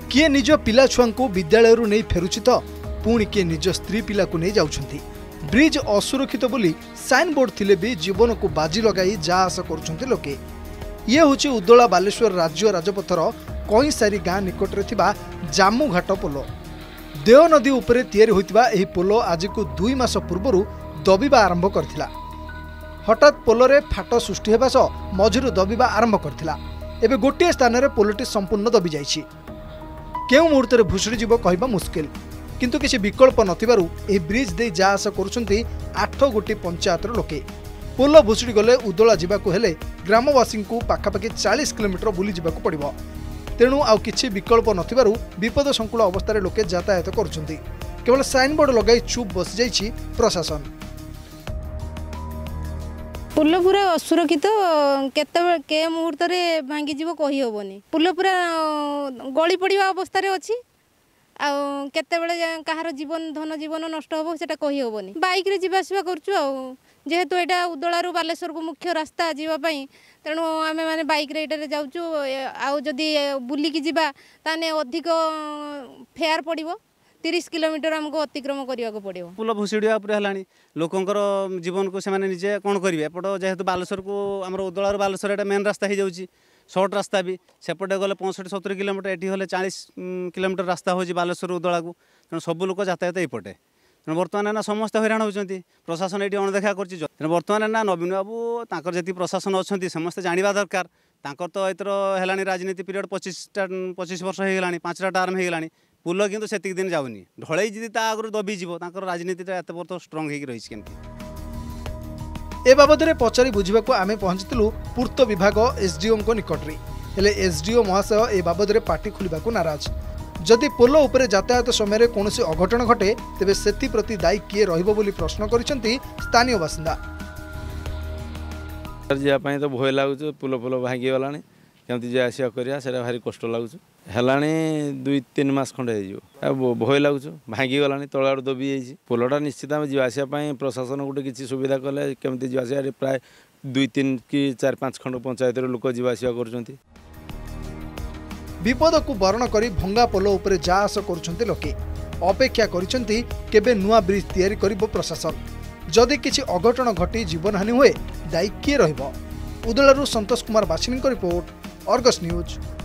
किए निज पिला छुआ को विद्यालय नहीं फेरुछि तो पुणी किए निज स्त्री पिला को नहीं जाउछंती। ब्रिज असुरक्षित बोली साइन बोर्ड थिले भी जीवन को बाजी लगाई जा आशा करुछंती लोके। ये हूँ उदोला बालेश्वर राज्य राजपथर कईसारी गाँ निकटरे थिबा जामुघाट पोलो। देव नदी उपरे तैयारी होइतिबा एही पोलो आज को 2 मास पूर्व दबिबा आरंभ करथिला। हठात पोलोरे फाट सृष्टि हेबा सह मझिरु दबिबा आरंभ करथिला। एबे गोटे स्थान रे पोलोटी संपूर्ण दबी जाइछि। केउ मुहूर्त रे भुसुड़ी जीव कहबा मुश्किल, किंतु किसी विकल्प नथिबारु एही ब्रिज दे जा आशा करुछंती 8 गोटी पंचायतर लोके। पोलो भुसुड़ी गले उदोला जीवाकू हेले ग्रामवासी को पाखापाखि 40 किलोमीटर बुली जीवाकू पड़िबो। तेणु आउ किछि विकल्प नथिबारु विपद संकुल अवस्था लोके यातायात करुछंती। केवल साइन बोर्ड लगाई चुप बस जाइछि प्रशासन। पुल पूरा असुरक्षित के मुहूर्त भांगी जीव कही हेनी। पुल पूरा गली पड़ा अवस्था अच्छी केतेबेले कहार जीवन धन जीवन नष्ट हम से कही हेनी। बाइक रे जीवा आसवा करूँ जेहेतु यहाँ उदलारू बालेश्वर को मुख्य रास्ता जीवाई तेणु आम मैंने बाइक रे जाऊँ। आदि बुलिकी जीवा ताने अधिक फेयर पड़ो 30 किलोमीटर आमको अतिक्रम करने को पड़ो। पुल भुसुड़ा है लोकंर जीवन को से निजे कौन करेंगे एपट जेहेतु बालेश्वर को आम उदलारू बालेश्वर एटा मेन रास्ता हो जाऊँगी सर्ट रास्ता भी सेपटे गले 65-70 किलोमीटर एटी गले 40 किलोमीटर रास्ता हो बालेश्वर उदला को तेणु सब लोक यातायात यपटे तेणु बर्तमान ना समस्ते हैरान होती प्रशासन ये अणदेखा कर बर्तमान ना नवीन बाबू तांकर जी प्रशासन अच्छा समस्ते जानवा दरकार तो एथर है राजनीति पीरियड 25 वर्ष हो 5टा टर्म हो पुल किंतु सेतिक दिन जाऊनी ढलई जी आगु दबिजी राजनीति एत वर्ष स्ट्रंग हो रही केमती। ए बाबद में पचारि बुझा आम पहुंचलु पूर्त विभाग एसडीओ निकटरे हेले एसडीओ महाशय ए बाबद में पार्टी खोलने को नाराज। जदि पोल उपरे यातायात समय कौन अघटन घटे तेबे सेति प्रति दायी किए रहिबो बोली प्रश्न करिसेंती स्थानीय बासिंदा। जापाई तो भय लगुच पुल पुल भांगी गला केमती जा आसा करा से भारी कष्ट लगुच है 2-3 मास खंडे हो भय लगुच भांगी गला तल आड़ दबी जाइए पोलटा निश्चित आम जावास प्रशासन गोटे किसी सुविधा कले केमती जावास प्राय 2-3 कि 4-5 खंड पंचायत लोक जावास कर विपद को बरण करी भंगा पोल उपरे जा आस करुछंती लोके। अपेक्षा करिसेंती केबे नुआ ब्रिज तैयारी करिबो प्रशासन। जदि किछि अघटन घटी जीवनहानि हुए दायी किए रहिबो। उदलारू Santosh Kumar Basini report, Argus news.